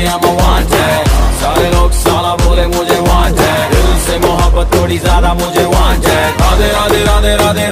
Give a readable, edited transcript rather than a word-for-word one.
I'm a wanted। सारे लोग साला बोले मुझे wanted, दिल से मोहब्बत थोड़ी ज्यादा मुझे wanted। राधे राधे राधे राधे